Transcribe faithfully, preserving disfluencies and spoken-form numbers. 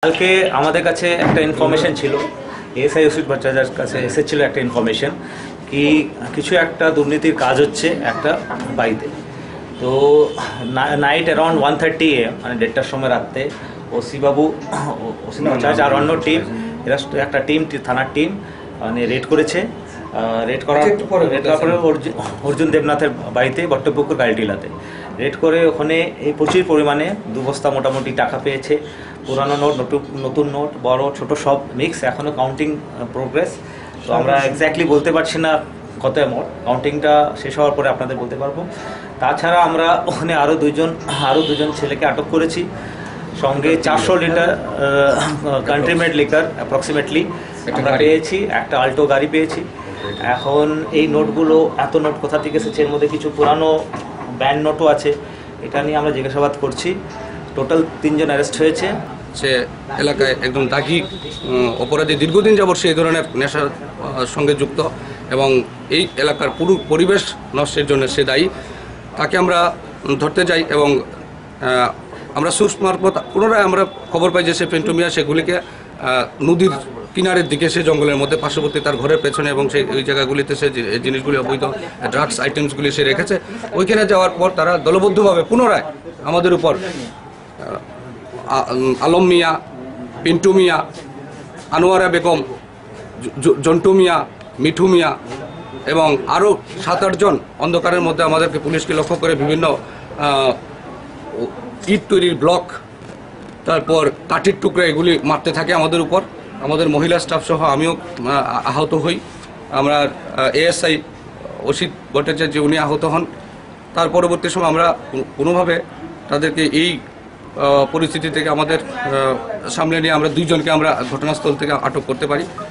কালকে আমাদের কাছে একটা ইনফরমেশন ছিল, এএসআই ওসিদ ভট্টাচার্যের কাছে এসেছিল একটা ইনফরমেশন কি কিছু একটা দুর্নীতির কাজ হচ্ছে একটা বাড়িতে। তো নাইট অ্যারাউন্ড ওয়ান থার্টি এ মানে দেড়টার সময় রাত্রে ওসিবাবু ওসি ভট্টাচার্য আর অন্য টিম, এরা একটা টিম থানার টিম মানে রেড করেছে। রেড করার রেড করার পরে অর্জুন দেবনাথের বাড়িতে বট্টপুকুর গাড়িটিলাতে রেড করে ওখানে এই প্রচুর পরিমাণে দু বস্তা মোটামুটি টাকা পেয়েছে। পুরানো নোট, নতুন নোট, বড় ছোট সব মিক্স, এখনও কাউন্টিং প্রোগ্রেস। তো আমরা এক্স্যাক্টলি বলতে পারছি না কত অ্যামাউন্ট, কাউন্টিংটা শেষ হওয়ার পরে আপনাদের বলতে পারবো। তাছাড়া আমরা ওখানে আরও দুজন আরও দুজন ছেলেকে আটক করেছি, সঙ্গে চারশো লিটার কান্ট্রিমেড লিকার অ্যাপ্রক্সিমেটলি আমরা পেয়েছি, একটা আল্টো গাড়ি পেয়েছি। এখন এই নোটগুলো এত নোট কোথা থেকে এসেছে, এর মধ্যে কিছু পুরানো ব্যান্ড নোটও আছে, এটা নিয়ে আমরা জিজ্ঞাসাবাদ করছি। টোটাল তিনজন অ্যারেস্ট হয়েছে। সে এলাকায় একদম দাগি অপরাধী, দীর্ঘদিন যাবৎ সে এই ধরনের নেশার সঙ্গে যুক্ত এবং এই এলাকার পুরো পরিবেশ নষ্টের জন্য সে দায়ী। তাকে আমরা ধরতে যাই এবং আমরা সোর্স মারফত পুনরায় আমরা খবর পাই যে সে পিন্টু মিয়া সেগুলিকে নদীর কিনারের দিকে, সে জঙ্গলের মধ্যে পার্শ্ববর্তী তার ঘরের পেছনে এবং সেই ওই জায়গাগুলিতে সে জিনিসগুলি অবৈধ ড্রাগস আইটেমসগুলি সে রেখেছে। ওইখানে যাওয়ার পর তারা দলবদ্ধভাবে পুনরায় আমাদের উপর আলম মিয়া, পিন্টু মিয়া, আনোয়ারা বেগম, জন্টু মিয়া, মিঠু মিয়া এবং আরও সাত আটজন অন্ধকারের মধ্যে আমাদেরকে পুলিশকে লক্ষ্য করে বিভিন্ন ইট তৈরির ব্লক, তারপর কাঠির টুকরা এগুলি মারতে থাকে আমাদের উপর। আমাদের মহিলা স্টাফ সহ আমিও আহত হই। আমরা এএসআই অসিত ভট্টাচার্য উনি আহত হন। তার পরবর্তী সময় আমরা কোনোভাবে তাদেরকে এই পরিস্থিতি থেকে আমাদের সামনে নিয়ে আমরা দুইজনকে আমরা ঘটনাস্থল থেকে আটক করতে পারি।